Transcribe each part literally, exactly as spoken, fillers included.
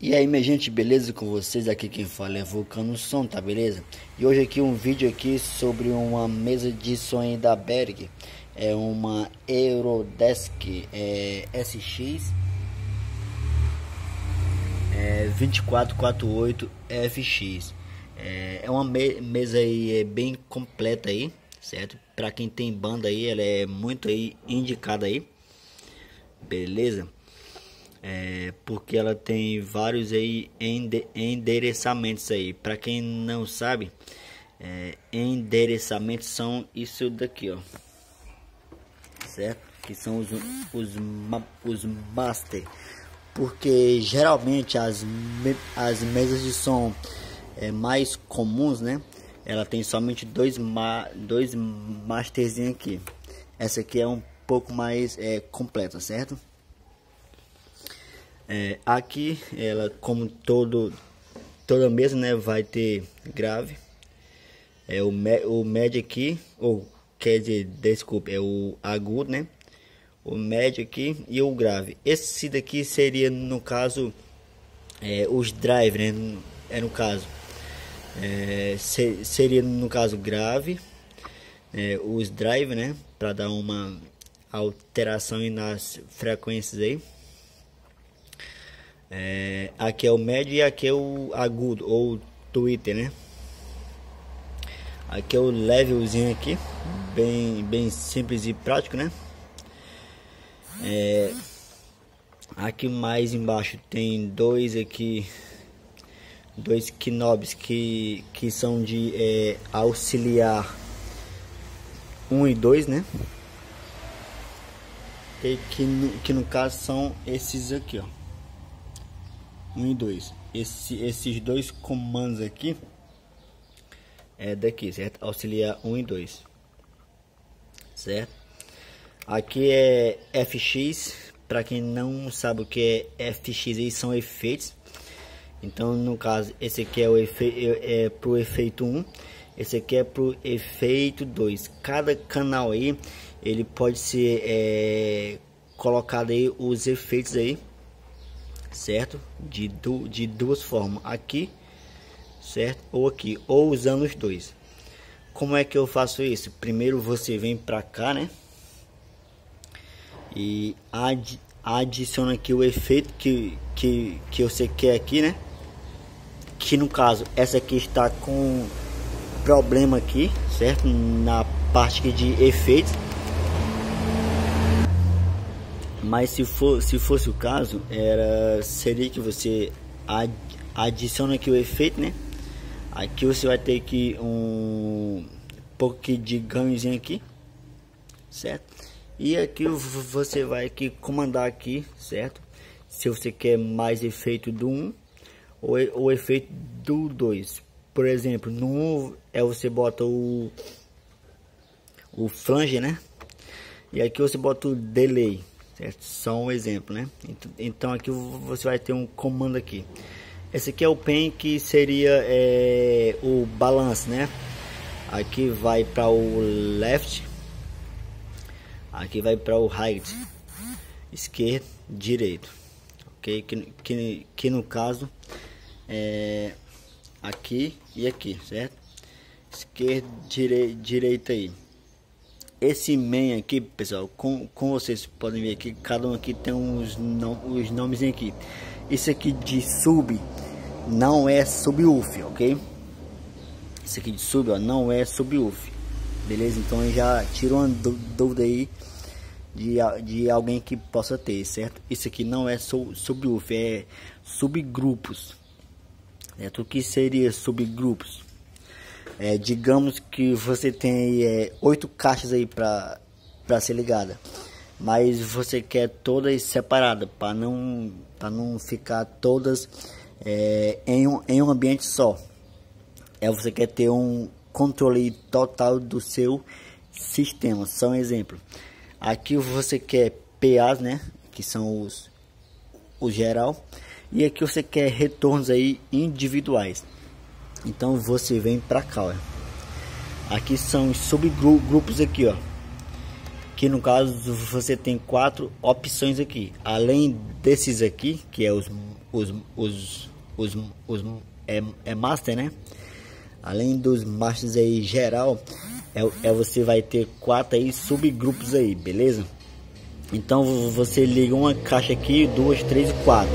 E aí minha gente, beleza com vocês? Aqui quem fala é Vulcano Som, tá beleza? E hoje aqui um vídeo aqui sobre uma mesa de som da Berg. É uma Eurodesk é, S X é, vinte e quatro quarenta e oito F X. É, é uma me mesa aí é bem completa aí, certo? Para quem tem banda aí, ela é muito aí indicada aí, beleza? É, porque ela tem vários aí ende endereçamentos aí. Para quem não sabe, é, endereçamentos são isso daqui, ó, certo? Que são os os, os master. Porque geralmente as me as mesas de som é, mais comuns, né? Ela tem somente dois ma dois masterzinhos aqui. Essa aqui é um pouco mais é, completa, certo? É, aqui ela, como todo toda mesa, né, vai ter grave, é o, o médio aqui, ou quer dizer, desculpe, é o agudo, né, o médio aqui e o grave. Esse daqui seria no caso é, os drive, né, é no caso é, ser, seria no caso grave, é, os drive, né, para dar uma alteração nas frequências aí. É, aqui é o médio e aqui é o agudo ou Twitter, né? Aqui é o levelzinho aqui, bem bem simples e prático, né? É, aqui mais embaixo tem dois aqui, dois knobs que que são de é, auxiliar um e dois, né? E que no, que no caso são esses aqui, ó. um e dois. Esse, esses dois comandos aqui é daqui, certo? Auxiliar um e dois, certo? Aqui é F X. Para quem não sabe o que é F X, aí são efeitos. Então, no caso, esse aqui é o efeito é pro efeito um, esse aqui é pro efeito dois. Cada canal aí ele pode ser é, colocado aí os efeitos aí, certo? De, du de duas formas, aqui, certo? Ou aqui, ou usando os dois. Como é que eu faço isso? Primeiro você vem pra cá, né? E ad adiciona aqui o efeito que, que, que você quer aqui, né? Que no caso, essa aqui está com problema aqui, certo? Na parte aqui de efeitos. Mas se for se fosse o caso, era seria que você ad, adiciona aqui o efeito, né? Aqui você vai ter que um pouco de ganhozinho aqui, certo? E aqui você vai aqui comandar aqui, certo? Se você quer mais efeito do um ou o efeito do dois. Por exemplo, no um é você bota o o flange, né? E aqui você bota o delay. Certo? Só um exemplo, né? Então aqui você vai ter um comando aqui. Esse aqui é o pen, que seria é, o balance, né? Aqui vai para o left, aqui vai para o right, esquerdo, direito, ok? Que, que, que no caso é aqui e aqui, certo? Esquerdo, direi, direita aí. Esse main aqui, pessoal, com, com vocês podem ver aqui, cada um aqui tem uns nom, os nomes aqui. Isso aqui de sub não é subwoofer, ok? Isso aqui de sub, ó, não é subwoofer, beleza? Então já tirou uma dúvida aí de, de alguém que possa ter, certo? Isso aqui não é subwoofer, é subgrupos, certo? O que seria subgrupos? É, digamos que você tem é, oito caixas aí para para ser ligada, mas você quer todas separadas para não para não ficar todas é, em um em um ambiente só. É, você quer ter um controle total do seu sistema. Só um exemplo. Aqui você quer P As, né? Que são os o geral, e aqui você quer retornos aí individuais. Então você vem para cá, ó. Aqui são os subgrupos aqui, ó, que no caso você tem quatro opções aqui, além desses aqui, que é os os os, os, os é, é master, né? Além dos masters aí geral, é, é você vai ter quatro aí subgrupos aí, beleza? Então você liga uma caixa aqui, duas, três e quatro.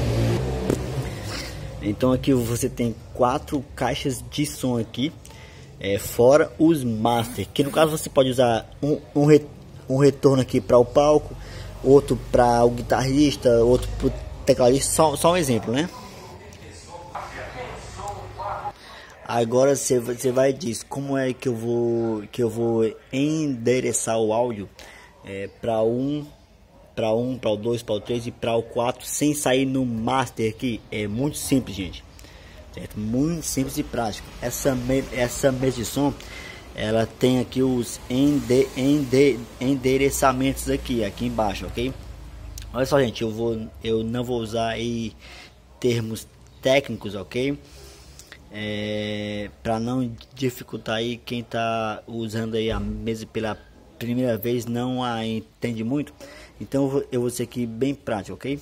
Então aqui você tem quatro caixas de som aqui, é, fora os master, que no caso você pode usar um, um, re, um retorno aqui para o palco, outro para o guitarrista, outro para o tecladista, só, só um exemplo, né? Agora você, você vai dizer como é que eu vou que eu vou endereçar o áudio é, para um para um, para o dois, para o três e para o quatro sem sair no master aqui. É muito simples, gente, certo? Muito simples e prático. Essa me, essa mesa de som, ela tem aqui os ende, ende, endereçamentos aqui aqui embaixo, ok? Olha só, gente, eu vou eu não vou usar aí termos técnicos, ok? É, para não dificultar aí quem tá usando aí a mesa pela primeira vez, não a entende muito, então eu vou, eu vou ser aqui bem prático, ok?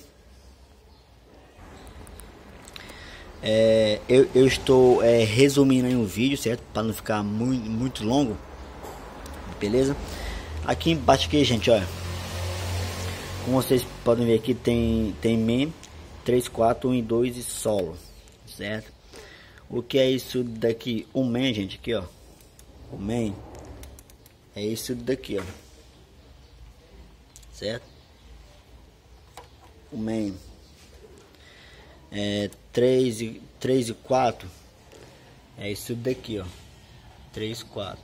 É, eu, eu estou é, resumindo aí o vídeo, certo? Para não ficar muito, muito longo, beleza? Aqui embaixo aqui, gente, olha, como vocês podem ver aqui, tem tem main três, quatro, um e dois e solo, certo? O que é isso daqui? O main, gente, aqui, ó. O main é isso daqui, ó. Certo? O main é três e três e quatro. É isso daqui, ó. três, quatro.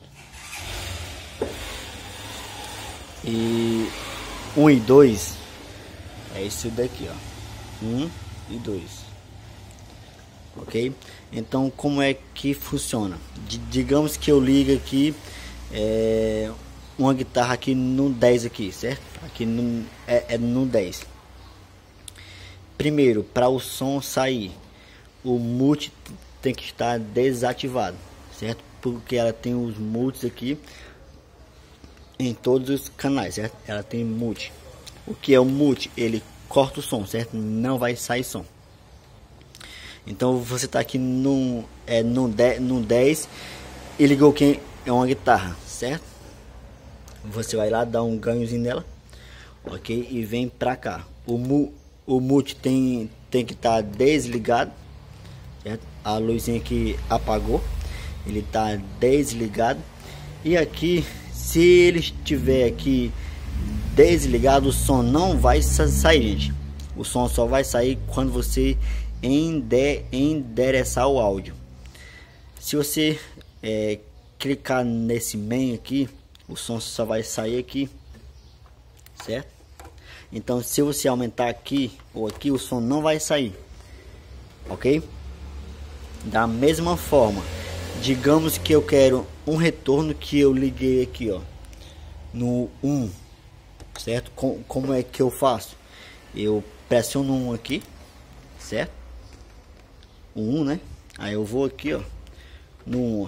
E um e dois é isso daqui, ó. um e dois. Ok? Então como é que funciona? D digamos que eu ligo aqui é, uma guitarra aqui no dez aqui, certo? Aqui no, é, é no dez. Primeiro, para o som sair, o mute tem que estar desativado, certo? Porque ela tem os mutes aqui em todos os canais, certo? Ela tem mute. O que é o mute? Ele corta o som, certo? Não vai sair som. Então você está aqui no, é, no, dez, no dez e ligou que é uma guitarra, certo? Você vai lá dar um ganhozinho nela, ok? E vem pra cá. O, mu, o mute tem, tem que estar tá desligado, certo? A luzinha aqui apagou, ele está desligado. E aqui, se ele estiver aqui desligado, o som não vai sair, gente. O som só vai sair quando você endereçar o áudio. Se você é, clicar nesse main aqui, o som só vai sair aqui, certo? Então se você aumentar aqui ou aqui, o som não vai sair, ok? Da mesma forma, digamos que eu quero um retorno que eu liguei aqui, ó, no um, certo? Com, como é que eu faço? Eu pressiono um aqui, certo? O um, né? Aí eu vou aqui, ó, no um,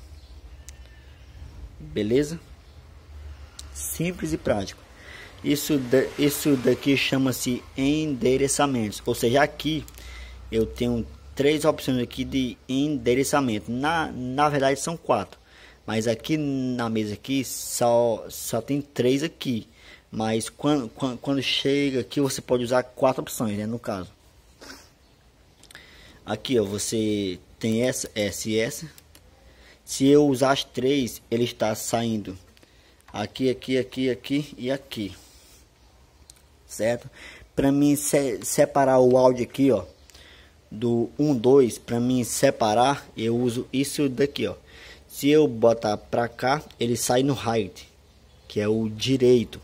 beleza? Simples e prático. Isso, da, isso daqui chama-se endereçamentos, ou seja, aqui eu tenho três opções aqui de endereçamento. Na, na verdade são quatro, mas aqui na mesa aqui só, só tem três aqui. Mas quando, quando, quando chega aqui você pode usar quatro opções, né? No caso aqui, ó, você tem essa, essa e essa. Se eu usar as três, ele está saindo aqui, aqui, aqui, aqui e aqui, certo? Para mim se, separar o áudio aqui, ó, do um, dois, para mim separar, eu uso isso daqui, ó. Se eu botar para cá, ele sai no right, que é o direito,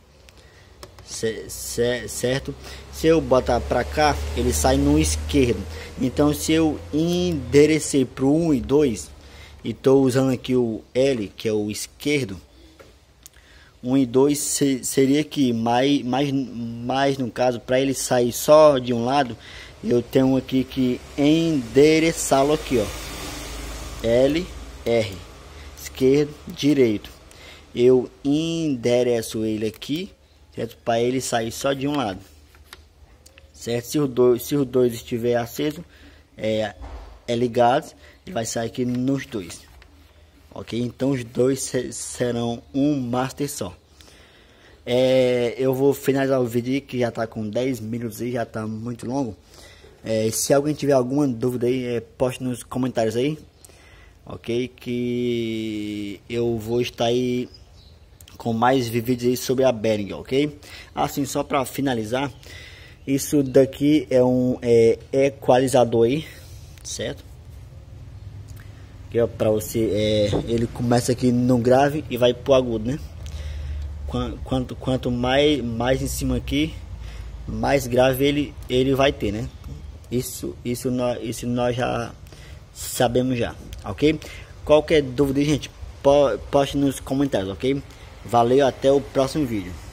certo? Se eu botar para cá, ele sai no esquerdo. Então se eu enderecei para o um e dois e estou usando aqui o L, que é o esquerdo, um e dois seria aqui, mas, mas, mas no caso, para ele sair só de um lado, eu tenho aqui que endereçá-lo aqui, ó, L, R, esquerdo, direito. eu endereço ele aqui, certo? Para ele sair só de um lado, certo? Se os dois, se os dois estiver aceso, é, é ligado, ele vai sair aqui nos dois, ok? Então os dois serão um master só. É, eu vou finalizar o vídeo que já está com dez minutos e já está muito longo. É, se alguém tiver alguma dúvida aí, é, poste nos comentários aí, ok? Que eu vou estar aí com mais vídeos aí sobre a Behringer, ok? Assim, só para finalizar, isso daqui é um é, equalizador aí, certo? Que é para você, é, ele começa aqui no grave e vai pro agudo, né? Quanto, quanto mais, mais em cima aqui, mais grave ele, ele vai ter, né? Isso, isso, nós, isso nós já sabemos já, ok? Qualquer dúvida, gente, poste nos comentários, ok? Valeu, até o próximo vídeo.